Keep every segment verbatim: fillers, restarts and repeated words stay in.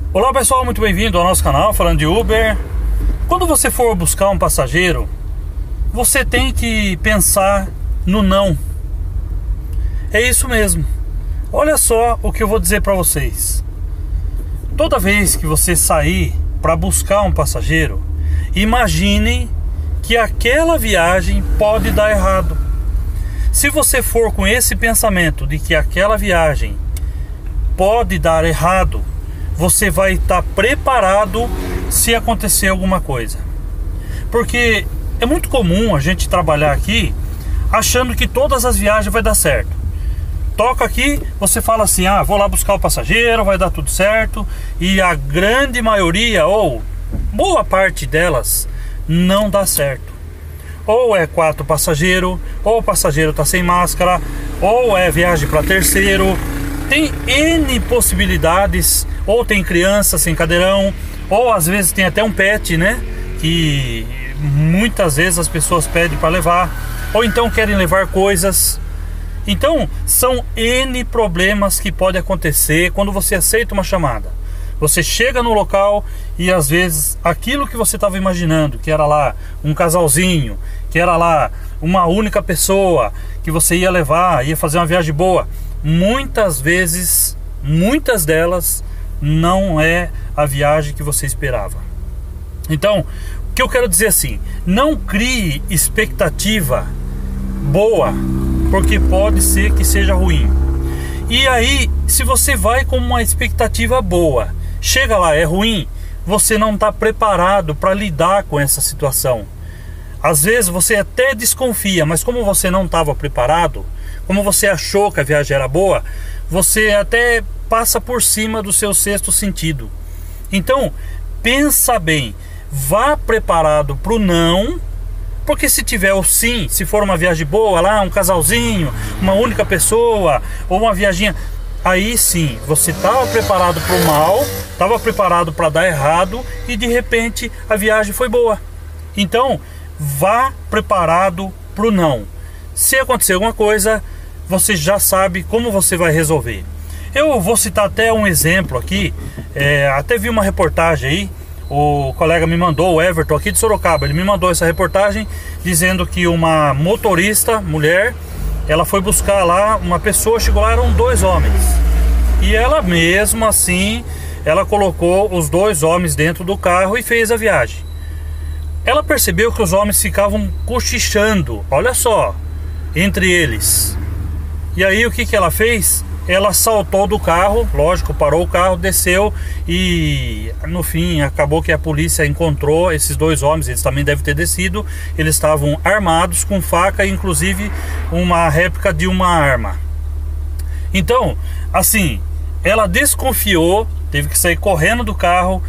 Olá pessoal, muito bem-vindo ao nosso canal falando de Uber. Quando você for buscar um passageiro, você tem que pensar no não. É isso mesmo. Olha só o que eu vou dizer para vocês. Toda vez que você sair para buscar um passageiro, imagine que aquela viagem pode dar errado. Se você for com esse pensamento de que aquela viagem pode dar errado, você vai estar preparado se acontecer alguma coisa. Porque é muito comum a gente trabalhar aqui achando que todas as viagens vai dar certo. Toca aqui, você fala assim, ah, vou lá buscar o passageiro, vai dar tudo certo. E a grande maioria, ou boa parte delas, não dá certo. Ou é quatro passageiros, ou o passageiro está sem máscara, ou é viagem para terceiro. Tem N possibilidades, ou tem criança sem cadeirão, ou às vezes tem até um pet, né? Que muitas vezes as pessoas pedem para levar, ou então querem levar coisas. Então são N problemas que podem acontecer quando você aceita uma chamada. Você chega no local e às vezes aquilo que você estava imaginando, que era lá um casalzinho, que era lá uma única pessoa que você ia levar, ia fazer uma viagem boa, muitas vezes, muitas delas não é a viagem que você esperava. Então, o que eu quero dizer assim, não crie expectativa boa, porque pode ser que seja ruim. E aí, se você vai com uma expectativa boa, chega lá, é ruim, você não está preparado para lidar com essa situação. Às vezes você até desconfia, mas como você não estava preparado, como você achou que a viagem era boa, você até passa por cima do seu sexto sentido. Então, pensa bem, vá preparado para o não, porque se tiver o sim, se for uma viagem boa, lá um casalzinho, uma única pessoa, ou uma viaginha, aí sim, você estava preparado para o mal, estava preparado para dar errado, e de repente a viagem foi boa. Então, vá preparado para o não. Se acontecer alguma coisa, você já sabe como você vai resolver. Eu vou citar até um exemplo aqui, é, até vi uma reportagem aí, o colega me mandou, o Everton aqui de Sorocaba, ele me mandou essa reportagem dizendo que uma motorista, mulher, ela foi buscar lá uma pessoa, chegou lá, eram dois homens. E ela mesmo assim, ela colocou os dois homens dentro do carro e fez a viagem. Ela percebeu que os homens ficavam cochichando, olha só, entre eles. E aí o que que ela fez? Ela saltou do carro, lógico, parou o carro, desceu e no fim acabou que a polícia encontrou esses dois homens, eles também devem ter descido, eles estavam armados com faca, inclusive uma réplica de uma arma. Então, assim, ela desconfiou, teve que sair correndo do carro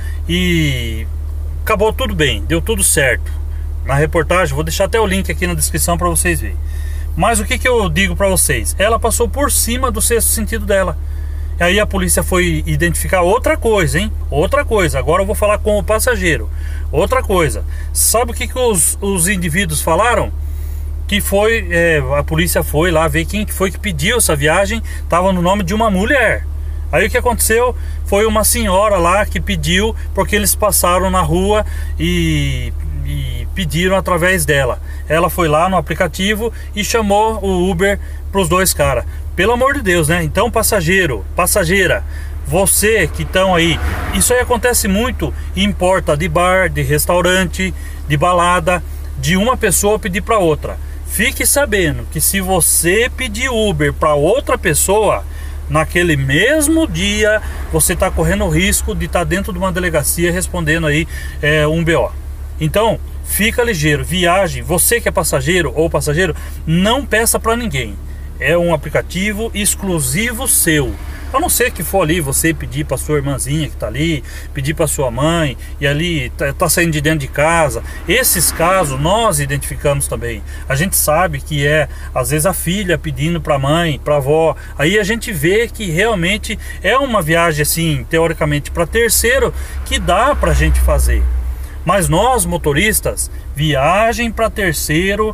e acabou tudo bem, deu tudo certo. Na reportagem, vou deixar até o link aqui na descrição para vocês verem. Mas o que que eu digo para vocês? Ela passou por cima do sexto sentido dela. E aí a polícia foi identificar outra coisa, hein? Outra coisa. Agora eu vou falar com o passageiro. Outra coisa. Sabe o que que os, os indivíduos falaram? Que foi, é, a polícia foi lá ver quem foi que pediu essa viagem. Tava no nome de uma mulher. Aí o que aconteceu? Foi uma senhora lá que pediu, porque eles passaram na rua e... e pediram através dela. Ela foi lá no aplicativo e chamou o Uber para os dois caras. Pelo amor de Deus, né? Então, passageiro, passageira, você que estão aí, isso aí acontece muito em porta de bar, de restaurante, de balada, de uma pessoa pedir para outra. Fique sabendo que se você pedir Uber para outra pessoa, naquele mesmo dia você está correndo o risco de estar tá dentro de uma delegacia respondendo aí é, um B O. Então, fica ligeiro, viagem, você que é passageiro ou passageiro, não peça para ninguém. É um aplicativo exclusivo seu. A não ser que for ali você pedir para sua irmãzinha que tá ali, pedir para sua mãe e ali tá, tá saindo de dentro de casa. Esses casos nós identificamos também. A gente sabe que é às vezes a filha pedindo para a mãe, para a avó. Aí a gente vê que realmente é uma viagem assim, teoricamente para terceiro, que dá para a gente fazer. Mas nós motoristas, viagem para terceiro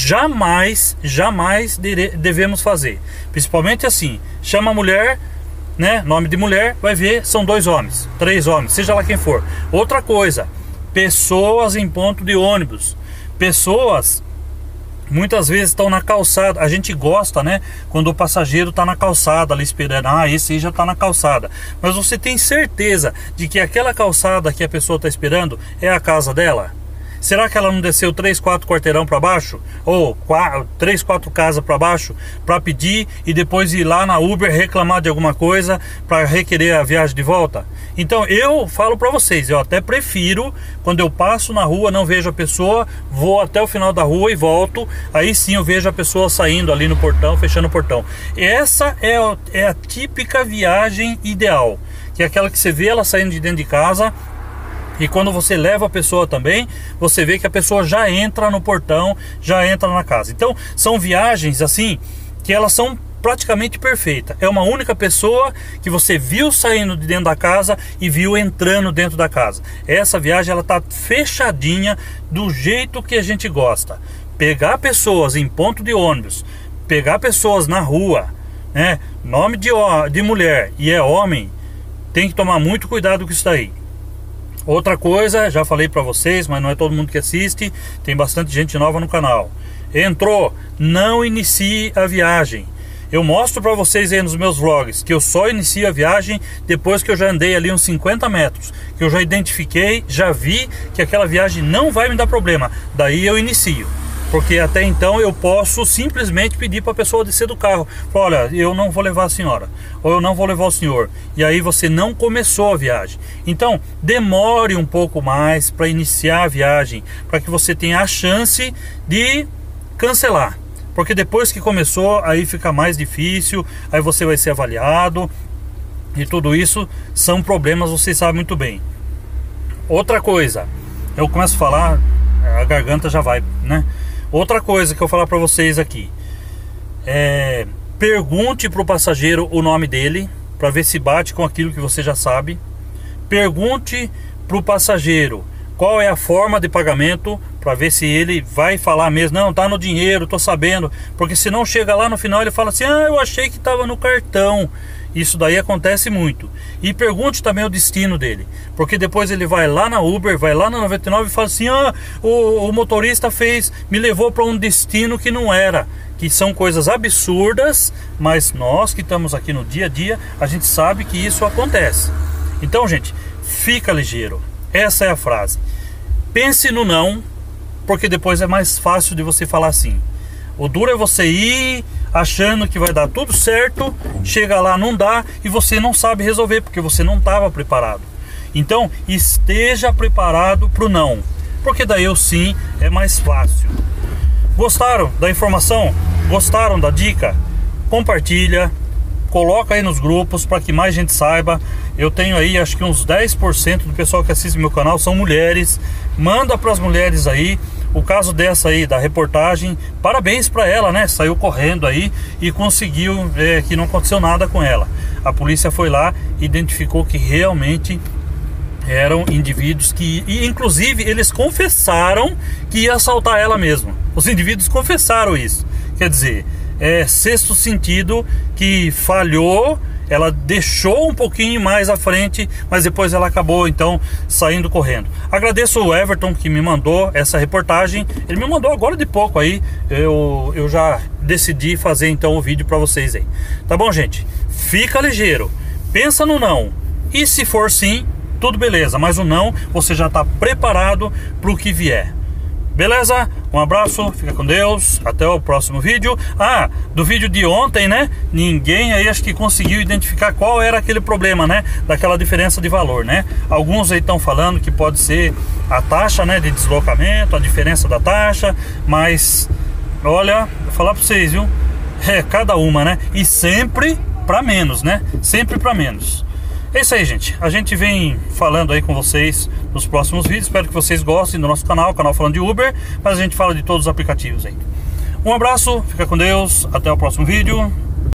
jamais, jamais devemos fazer. Principalmente assim, chama a mulher né, nome de mulher, vai ver, são dois homens, três homens, seja lá quem for. Outra coisa, pessoas em ponto de ônibus. Pessoas muitas vezes estão na calçada. A gente gosta, né, quando o passageiro está na calçada ali esperando. Ah, esse aí já está na calçada. Mas você tem certeza de que aquela calçada que a pessoa está esperando é a casa dela? Será que ela não desceu três, quatro quarteirão para baixo? Ou quatro, três, quatro casas para baixo para pedir e depois ir lá na Uber reclamar de alguma coisa para requerer a viagem de volta? Então eu falo para vocês, eu até prefiro, quando eu passo na rua, não vejo a pessoa, vou até o final da rua e volto. Aí sim eu vejo a pessoa saindo ali no portão, fechando o portão. Essa é, é a típica viagem ideal, que é aquela que você vê ela saindo de dentro de casa. E quando você leva a pessoa também, você vê que a pessoa já entra no portão, já entra na casa. Então são viagens assim que elas são praticamente perfeitas. É uma única pessoa que você viu saindo de dentro da casa e viu entrando dentro da casa. Essa viagem ela tá fechadinha do jeito que a gente gosta. Pegar pessoas em ponto de ônibus, pegar pessoas na rua, né, nome de, de mulher e é homem, tem que tomar muito cuidado com isso daí. Outra coisa, já falei pra vocês, mas não é todo mundo que assiste, tem bastante gente nova no canal. Entrou, não inicie a viagem. Eu mostro pra vocês aí nos meus vlogs que eu só inicio a viagem depois que eu já andei ali uns cinquenta metros, que eu já identifiquei, já vi que aquela viagem não vai me dar problema, daí eu inicio. Porque até então eu posso simplesmente pedir para a pessoa descer do carro. Falar, olha, eu não vou levar a senhora, ou eu não vou levar o senhor. E aí você não começou a viagem. Então demore um pouco mais para iniciar a viagem, para que você tenha a chance de cancelar. Porque depois que começou, aí fica mais difícil, aí você vai ser avaliado. E tudo isso são problemas, vocês sabem muito bem. Outra coisa, eu começo a falar, a garganta já vai, né? Outra coisa que eu vou falar para vocês aqui é, pergunte para o passageiro o nome dele, para ver se bate com aquilo que você já sabe. Pergunte para o passageiro qual é a forma de pagamento, para ver se ele vai falar mesmo, não, tá no dinheiro, tô sabendo. Porque se não chega lá no final ele fala assim, ah, eu achei que estava no cartão. Isso daí acontece muito. E pergunte também o destino dele, porque depois ele vai lá na Uber, vai lá na noventa e nove e fala assim, ah, o, o motorista fez, me levou para um destino que não era. Que são coisas absurdas, mas nós que estamos aqui no dia a dia, a gente sabe que isso acontece. Então, gente, fica ligeiro. Essa é a frase. Pense no não, porque depois é mais fácil de você falar sim. O duro é você ir achando que vai dar tudo certo, chega lá, não dá e você não sabe resolver, porque você não estava preparado. Então esteja preparado para o não, porque daí o sim é mais fácil. Gostaram da informação? Gostaram da dica? Compartilha, coloca aí nos grupos para que mais gente saiba. Eu tenho aí acho que uns dez por cento do pessoal que assiste meu canal são mulheres. Manda para as mulheres aí. O caso dessa aí, da reportagem, parabéns para ela, né? Saiu correndo aí e conseguiu, é, que não aconteceu nada com ela. A polícia foi lá e identificou que realmente eram indivíduos que, e inclusive eles confessaram que ia assaltar ela mesmo. Os indivíduos confessaram isso. Quer dizer, é sexto sentido que falhou. Ela deixou um pouquinho mais à frente, mas depois ela acabou então saindo correndo. Agradeço o Everton que me mandou essa reportagem. Ele me mandou agora de pouco aí. Eu, eu já decidi fazer então o vídeo para vocês aí. Tá bom, gente? Fica ligeiro. Pensa no não. E se for sim, tudo beleza. Mas o não, você já está preparado para o que vier. Beleza? Um abraço, fica com Deus, até o próximo vídeo. Ah, do vídeo de ontem, né? Ninguém aí acho que conseguiu identificar qual era aquele problema, né? Daquela diferença de valor, né? Alguns aí estão falando que pode ser a taxa, né, de deslocamento, a diferença da taxa. Mas, olha, vou falar para vocês, viu? É cada uma, né? E sempre para menos, né? Sempre para menos. É isso aí, gente. A gente vem falando aí com vocês nos próximos vídeos. Espero que vocês gostem do nosso canal, canal falando de Uber, mas a gente fala de todos os aplicativos aí. Um abraço, fica com Deus, até o próximo vídeo.